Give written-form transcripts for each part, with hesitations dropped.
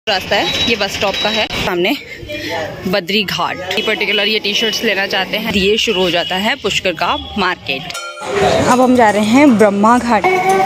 रास्ता है, ये बस स्टॉप का है। सामने बद्री घाट की पर्टिकुलर ये टी शर्ट्स लेना चाहते हैं, ये शुरू हो जाता है पुष्कर का मार्केट। अब हम जा रहे हैं ब्रह्मा घाट।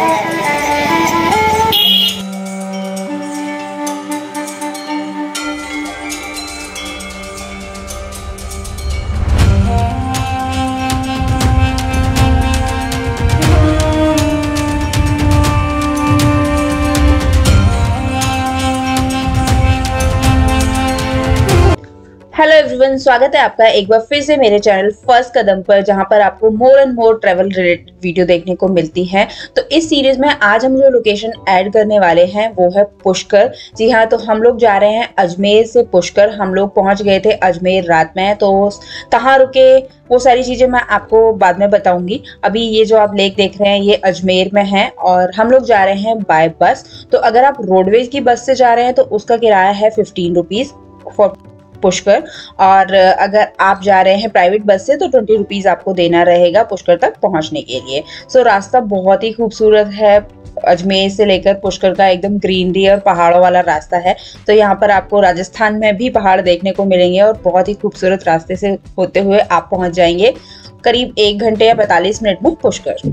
हेलो एवरीवन, स्वागत है आपका एक बार फिर से मेरे चैनल फर्स्ट कदम पर, जहां पर आपको more and more travel related video देखने को मिलती है। तो इस सीरीज में आज हम जो लोकेशन ऐड करने वाले हैं वो है पुष्कर। जी हाँ, तो हम लोग जा रहे हैं अजमेर से पुष्कर। हम लोग पहुंच गए थे अजमेर रात में, तो कहाँ रुके वो सारी चीजें मैं आपको बाद में बताऊंगी। अभी ये जो आप लेक देख रहे हैं ये अजमेर में है और हम लोग जा रहे हैं बाय बस। तो अगर आप रोडवेज की बस से जा रहे हैं तो उसका किराया है 15 रुपीज फॉर पुष्कर, और अगर आप जा रहे हैं प्राइवेट बस से तो 20 रुपीज आपको देना रहेगा पुष्कर तक पहुंचने के लिए। सो रास्ता बहुत ही खूबसूरत है। अजमेर से लेकर पुष्कर का एकदम ग्रीनरी और पहाड़ों वाला रास्ता है। तो यहाँ पर आपको राजस्थान में भी पहाड़ देखने को मिलेंगे और बहुत ही खूबसूरत रास्ते से होते हुए आप पहुंच जाएंगे करीब 1 घंटे या 45 मिनट में पुष्कर।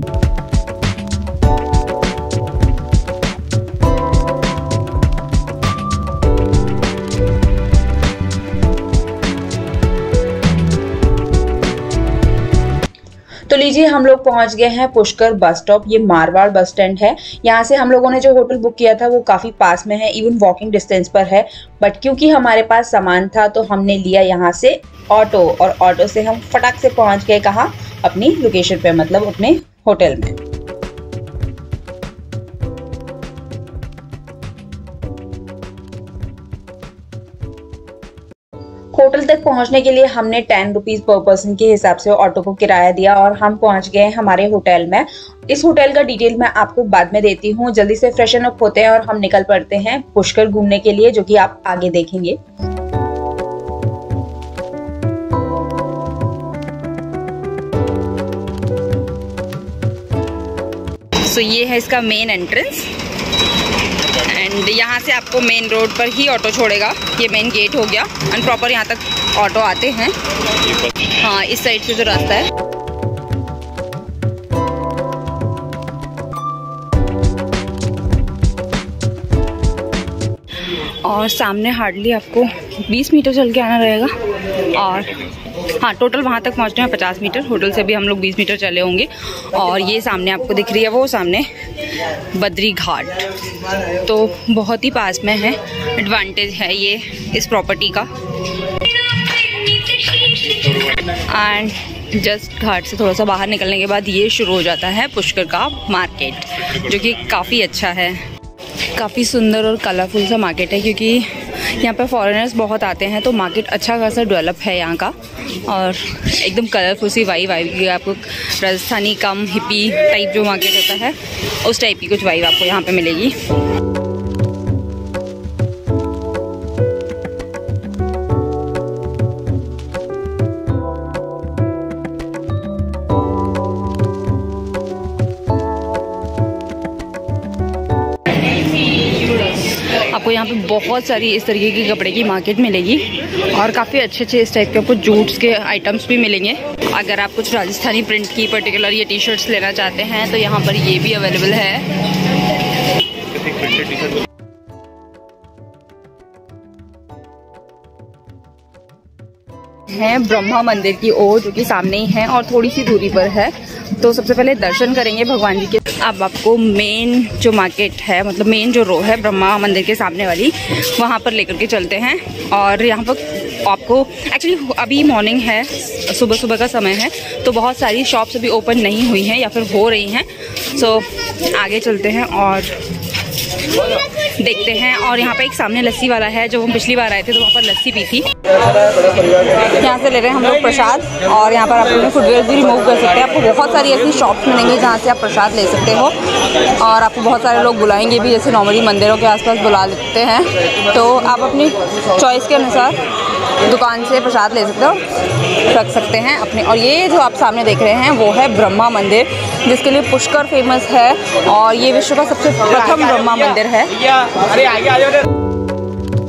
तो लीजिए, हम लोग पहुंच गए हैं पुष्कर बस स्टॉप। ये मारवाड़ बस स्टैंड है। यहाँ से हम लोगों ने जो होटल बुक किया था वो काफी पास में है, इवन वॉकिंग डिस्टेंस पर है। बट क्योंकि हमारे पास सामान था तो हमने लिया यहाँ से ऑटो, और ऑटो से हम फटाक से पहुंच गए कहाँ, अपनी लोकेशन पे, मतलब अपने होटल में। होटल तक पहुंचने के लिए हमने 10 रुपीज पर पर्सन के हिसाब से ऑटो को किराया दिया और हम पहुंच गए हमारे होटल में। इस होटल का डिटेल मैं आपको बाद में देती हूँ। जल्दी से फ्रेशन अप होते हैं और हम निकल पड़ते हैं पुष्कर घूमने के लिए, जो कि आप आगे देखेंगे। सो ये है इसका मेन एंट्रेंस एंड यहाँ से आपको मेन रोड पर ही ऑटो छोड़ेगा। ये मेन गेट हो गया एंड प्रॉपर यहाँ तक ऑटो आते हैं। हाँ, इस साइड से जो रास्ता है। और सामने हार्डली आपको 20 मीटर चल के आना रहेगा। और हाँ, टोटल वहाँ तक पहुँचने में 50 मीटर। होटल से भी हम लोग 20 मीटर चले होंगे। और ये सामने आपको दिख रही है वो सामने बद्री घाट, तो बहुत ही पास में है। एडवांटेज है ये इस प्रॉपर्टी का। एंड जस्ट घाट से थोड़ा सा बाहर निकलने के बाद ये शुरू हो जाता है पुष्कर का मार्केट, जो कि काफ़ी अच्छा है। काफ़ी सुंदर और कलरफुल सा मार्केट है, क्योंकि यहाँ पर फॉरेनर्स बहुत आते हैं, तो मार्केट अच्छा खासा डेवलप है यहाँ का। और एकदम कलरफुल सी वाइब आएगी आपको। राजस्थानी कम हिप्पी टाइप जो मार्केट होता है उस टाइप की कुछ वाइब आपको यहाँ पे मिलेगी। आपको यहाँ पे बहुत सारी इस तरीके की कपड़े की मार्केट मिलेगी और काफ़ी अच्छे इस टाइप के आपको जूट्स के आइटम्स भी मिलेंगे। अगर आप कुछ राजस्थानी प्रिंट की पर्टिकुलर ये टी शर्ट्स लेना चाहते हैं तो यहाँ पर ये भी अवेलेबल है। ब्रह्मा मंदिर की ओर, जो कि सामने ही है और थोड़ी सी दूरी पर है। तो सबसे पहले दर्शन करेंगे भगवान जी के। अब आपको मेन जो मार्केट है, मतलब मेन जो रो है ब्रह्मा मंदिर के सामने वाली, वहाँ पर लेकर के चलते हैं। और यहाँ पर आपको एक्चुअली अभी मॉर्निंग है, सुबह का समय है, तो बहुत सारी शॉप्स अभी ओपन नहीं हुई हैं या फिर हो रही हैं। सो आगे चलते हैं और देखते हैं। और यहाँ पे एक सामने लस्सी वाला है, जो हम पिछली बार आए थे तो वहाँ पर लस्सी पी थी। यहाँ से ले रहे हैं हम लोग प्रसाद, और यहाँ पर आप अपने फुटवेयर भी रिमूव कर सकते हैं। आपको बहुत सारी ऐसी शॉप्स मिलेंगी जहाँ से आप प्रसाद ले सकते हो, और आपको बहुत सारे लोग बुलाएंगे भी, जैसे नॉर्मली मंदिरों के आसपास बुला लेते हैं। तो आप अपनी चॉइस के अनुसार दुकान से प्रसाद ले सकते हो, रख सकते हैं अपने। और ये जो आप सामने देख रहे हैं वो है ब्रह्मा मंदिर, जिसके लिए पुष्कर फेमस है, और ये विश्व का सबसे प्रथम ब्रह्मा मंदिर है।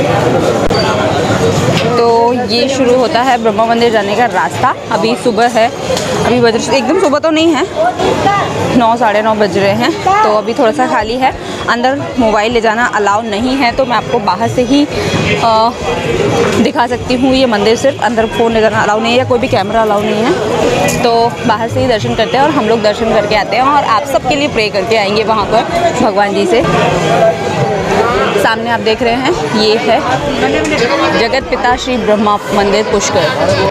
तो ये शुरू होता है ब्रह्मा मंदिर जाने का रास्ता। अभी सुबह है, अभी बज एकदम सुबह तो नहीं है, 9 साढ़े 9 बज रहे हैं, तो अभी थोड़ा सा खाली है। अंदर मोबाइल ले जाना अलाउ नहीं है, तो मैं आपको बाहर से ही दिखा सकती हूँ ये मंदिर। सिर्फ अंदर फ़ोन ले जाना अलाउ नहीं है या कोई भी कैमरा अलाउ नहीं है, तो बाहर से ही दर्शन करते हैं और हम लोग दर्शन करके आते हैं और आप सबके लिए प्रे करके आएंगे वहाँ पर भगवान जी से। सामने आप देख रहे हैं ये है जगत पिता श्री ब्रह्मा मंदिर पुष्कर।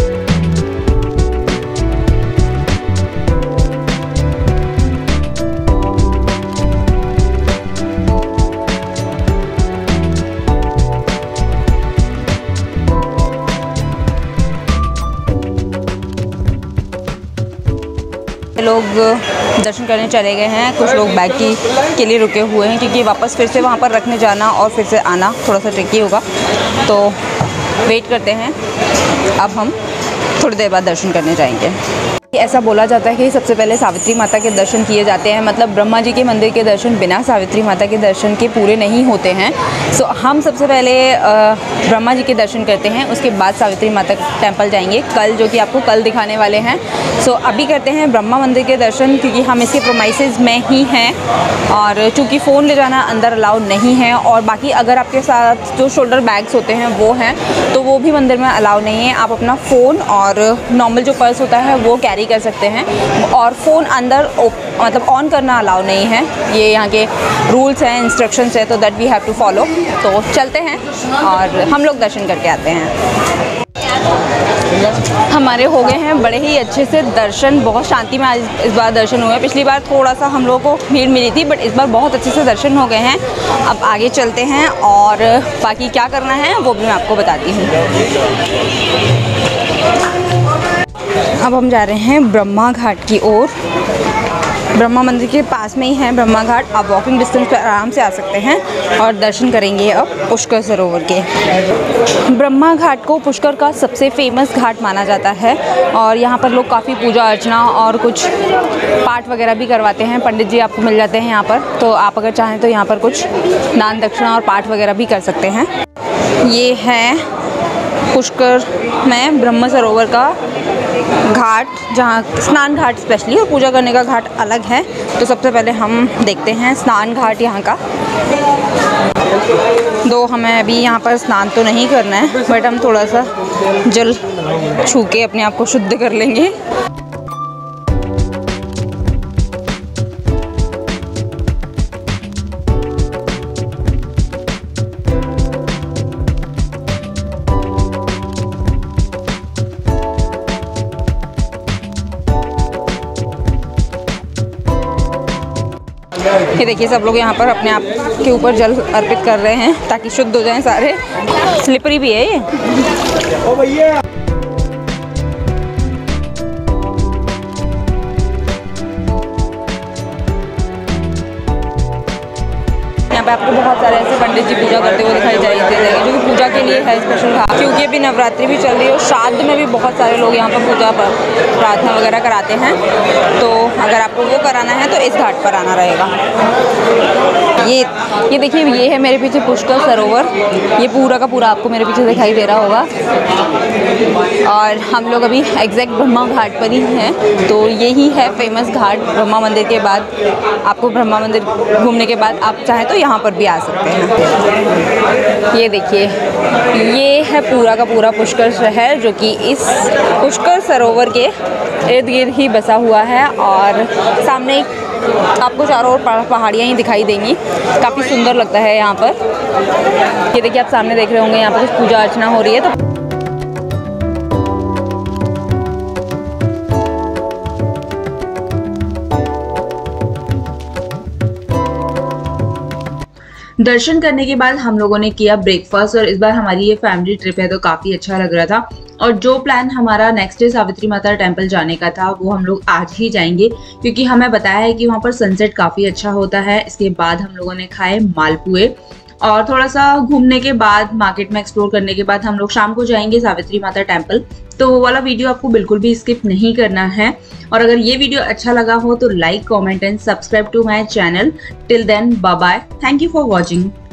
लोग दर्शन करने चले गए हैं, कुछ लोग बैग के लिए रुके हुए हैं क्योंकि वापस फिर से वहाँ पर रखने जाना और फिर से आना थोड़ा सा ट्रिकी होगा, तो वेट करते हैं। अब हम थोड़ी देर बाद दर्शन करने जाएंगे। ऐसा बोला जाता है कि सबसे पहले सावित्री माता के दर्शन किए जाते हैं, मतलब ब्रह्मा जी के मंदिर के दर्शन बिना सावित्री माता के दर्शन के पूरे नहीं होते हैं। सो हम सबसे पहले ब्रह्मा जी के दर्शन करते हैं, उसके बाद सावित्री माता टेम्पल जाएंगे कल, जो कि आपको कल दिखाने वाले हैं। सो अभी करते हैं ब्रह्मा मंदिर के दर्शन क्योंकि हम इसके प्रोमाइसेस में ही हैं और चूँकि फ़ोन ले जाना अंदर अलाउड नहीं है, और बाकी अगर आपके साथ जो शोल्डर बैग्स होते हैं वो हैं तो वो भी मंदिर में अलाउ नहीं है। आप अपना फ़ोन और नॉर्मल जो पर्स होता है वो कैरी कर सकते हैं, और फ़ोन अंदर मतलब ऑन करना अलाउ नहीं है। ये यहाँ के रूल्स हैं, इंस्ट्रक्शंस है, तो that we have to follow. तो चलते हैं और हम लोग दर्शन करके आते हैं। हमारे हो गए हैं बड़े ही अच्छे से दर्शन, बहुत शांति में आज इस बार दर्शन हुए। पिछली बार थोड़ा सा हम लोगों को भीड़ मिली थी, बट इस बार बहुत अच्छे से दर्शन हो गए हैं। अब आगे चलते हैं और बाकी क्या करना है वो भी मैं आपको बताती हूँ। अब हम जा रहे हैं ब्रह्मा घाट की ओर। ब्रह्मा मंदिर के पास में ही है ब्रह्मा घाट, आप वॉकिंग डिस्टेंस पर आराम से आ सकते हैं और दर्शन करेंगे अब पुष्कर सरोवर के। ब्रह्मा घाट को पुष्कर का सबसे फेमस घाट माना जाता है और यहाँ पर लोग काफ़ी पूजा अर्चना और कुछ पाठ वगैरह भी करवाते हैं। पंडित जी आपको मिल जाते हैं यहाँ पर, तो आप अगर चाहें तो यहाँ पर कुछ दान दक्षिणा और पाठ वगैरह भी कर सकते हैं। ये है पुष्कर में ब्रह्म सरोवर का घाट, जहाँ स्नान घाट स्पेशली और पूजा करने का घाट अलग है। तो सबसे पहले हम देखते हैं स्नान घाट यहाँ का। दो हमें अभी यहाँ पर स्नान तो नहीं करना है, बट हम थोड़ा सा जल छू के अपने आप को शुद्ध कर लेंगे। ये देखिए सब लोग यहाँ पर अपने आप के ऊपर जल अर्पित कर रहे हैं ताकि शुद्ध हो जाएं सारे। स्लिपरी भी है ये। ओ भैया यहाँ पे आपको बहुत सारे ऐसे पंडित जी पूजा करते हुए दिखाई देंगे, जो कि पूजा के लिए है स्पेशल घाट, क्योंकि अभी नवरात्रि भी चल रही है और श्राद्ध में भी बहुत सारे लोग यहाँ पर पूजा प्रार्थना वगैरह कराते हैं। तो अगर आपको वो कराना है तो इस घाट पर आना रहेगा। ये देखिए, ये है मेरे पीछे पुष्कर सरोवर। ये पूरा का पूरा आपको मेरे पीछे दिखाई दे रहा होगा, और हम लोग अभी एग्जैक्ट ब्रह्मा घाट पर ही हैं। तो यही है फेमस घाट। ब्रह्मा मंदिर के बाद आपको ब्रह्मा मंदिर घूमने के बाद आप चाहें तो यहाँ पर भी आ सकते हैं। ये देखिए, ये है पूरा का पूरा पुष्कर शहर, जो कि इस पुष्कर सरोवर के इर्द गिर्द ही बसा हुआ है। और सामने आपको चारों ओर पहाड़ियाँ ही दिखाई देंगी, काफ़ी सुंदर लगता है यहाँ पर। ये देखिए, आप सामने देख रहे होंगे यहाँ पर कुछ पूजा अर्चना हो रही है। तो दर्शन करने के बाद हम लोगों ने किया ब्रेकफास्ट, और इस बार हमारी ये फैमिली ट्रिप है तो काफ़ी अच्छा लग रहा था। और जो प्लान हमारा नेक्स्ट डे सावित्री माता टेम्पल जाने का था वो हम लोग आज ही जाएंगे, क्योंकि हमें बताया है कि वहाँ पर सनसेट काफ़ी अच्छा होता है। इसके बाद हम लोगों ने खाए मालपुए, और थोड़ा सा घूमने के बाद मार्केट में एक्सप्लोर करने के बाद हम लोग शाम को जाएंगे सावित्री माता टेम्पल। तो वो वाला वीडियो आपको बिल्कुल भी स्किप नहीं करना है। और अगर ये वीडियो अच्छा लगा हो तो like, comment and subscribe to my channel. Till then, bye bye, thank you for watching.